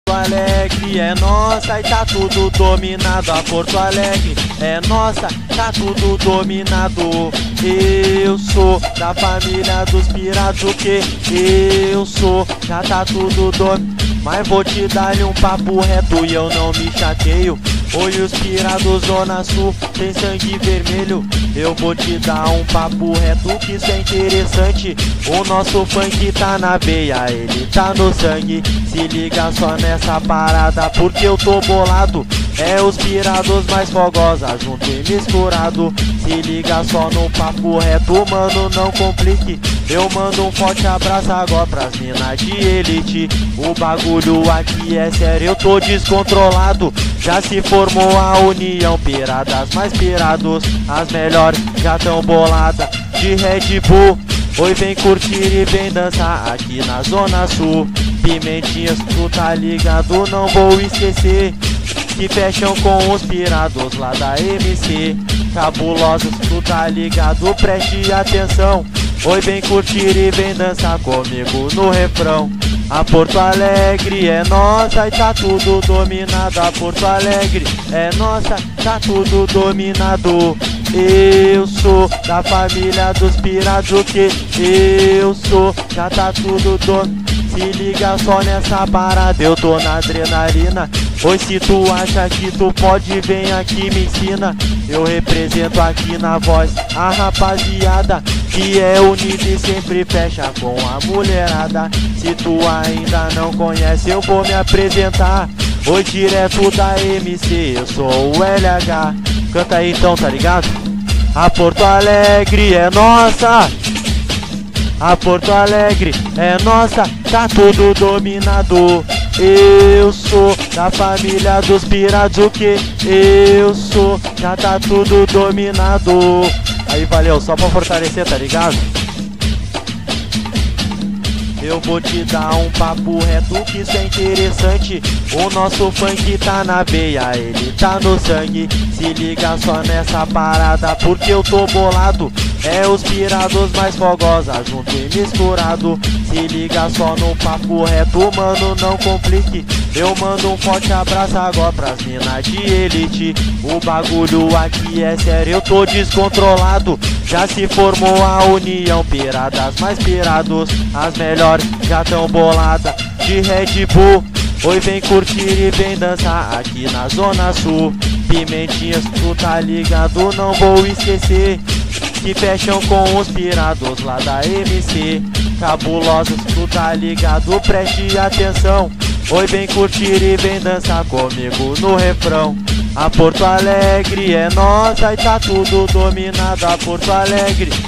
Alegre é nossa e tá tudo dominado. A Porto Alegre é nossa, tá tudo dominado. Eu sou da família dos piratas, o que eu sou, já tá tudo dominado. Mas vou te dar-lhe um papo reto e eu não me chateio. Hoje os pirados Zona Sul tem sangue vermelho. Eu vou te dar um papo reto que isso é interessante. O nosso funk tá na veia, ele tá no sangue. Se liga só nessa parada porque eu tô bolado. É os pirados mais fogosa, junto e misturado. Se liga só no papo reto, mano, não complique. Eu mando um forte abraço agora pras minas de elite. O bagulho aqui é sério, eu tô descontrolado. Já se formou a união, piradas mais pirados. As melhores já tão bolada de Red Bull. Oi, vem curtir e vem dançar aqui na Zona Sul. Pimentinhas, tu tá ligado, não vou esquecer. Que fecham com os pirados lá da MC. Cabulosos, tu tá ligado, preste atenção. Oi, vem curtir e vem dançar comigo no refrão. A Porto Alegre é nossa e tá tudo dominado. A Porto Alegre é nossa, tá tudo dominado. Eu sou da família dos piratas, o que eu sou, já tá tudo dominado. Se liga só nessa parada, eu tô na adrenalina. Pois se tu acha que tu pode, vem aqui me ensina. Eu represento aqui na voz a rapaziada que é unida e sempre fecha com a mulherada. Se tu ainda não conhece, eu vou me apresentar. Oi, direto da MC, eu sou o LH. Canta aí então, tá ligado? A Porto Alegre é nossa. A Porto Alegre é nossa, tá tudo dominado. Eu sou da família dos piratas, o que eu sou, já tá tudo dominado. Aí valeu, só pra fortalecer, tá ligado? Eu vou te dar um papo reto que isso é interessante. O nosso funk tá na veia, ele tá no sangue. Se liga só nessa parada porque eu tô bolado. É os pirados mais fogosa, junto e misturado. Se liga só no papo reto, mano, não complique. Eu mando um forte abraço agora pras minas de elite. O bagulho aqui é sério, eu tô descontrolado. Já se formou a união, piradas mais pirados. As melhores já tão bolada de Red Bull. Oi, vem curtir e vem dançar aqui na Zona Sul. Pimentinhas, tu tá ligado, não vou esquecer. Que fecham com os pirados lá da MC. Cabulosos, tu tá ligado, preste atenção. Oi, vem curtir e vem dançar comigo no refrão. A Porto Alegre é nossa e tá tudo dominado. A Porto Alegre